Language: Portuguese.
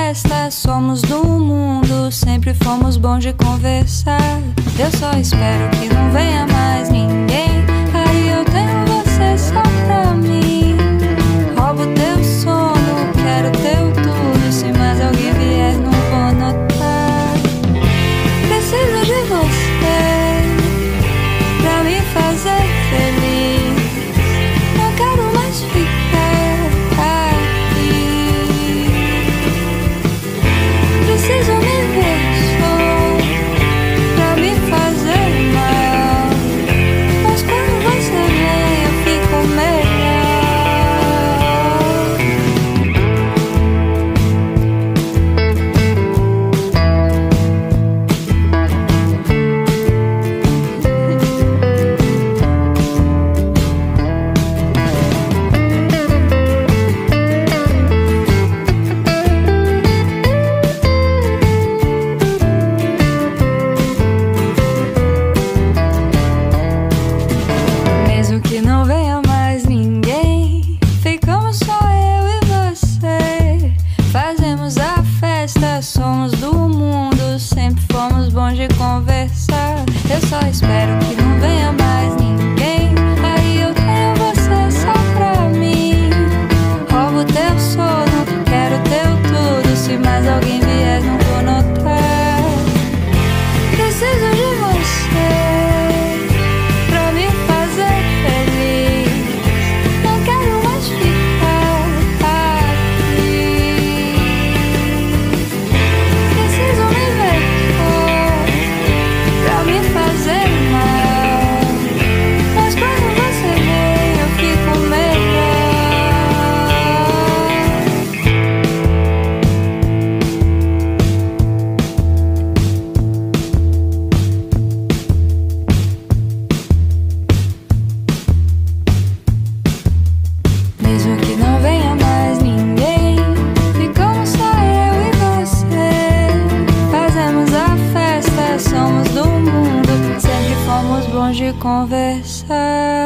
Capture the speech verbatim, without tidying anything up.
festa, somos do mundo, sempre fomos bons de conversar. Eu só espero que não venha mais ninguém, aí eu tenho você só pra mim. Roubo teu sono, quero teu tudo, se mais alguém vier não vou notar. Preciso de você pra me fazer feliz, não quero mais ficar aqui. Preciso me ver só pra me fazer mal, mas quando você vem eu fico melhor. Mesmo que não venha mais ninguém, ficamos só eu e você. Fazemos a festa, somos do mundo, sempre fomos bons de conversar. Eu só espero que não venha mais ninguém, aí eu tenho você só pra mim. Roubo teu sono, quero teu tudo, se mais alguém vier não vou notar. Preciso de você pra me fazer feliz, não quero mais ficar aqui. Preciso me ver só pra me fazer mal, mas quando você vem eu fico melhor. Mesmo que não venha mais ninguém, ficamos só eu e você. Fazemos a festa, somos do mundo, sempre fomos bons de conversar.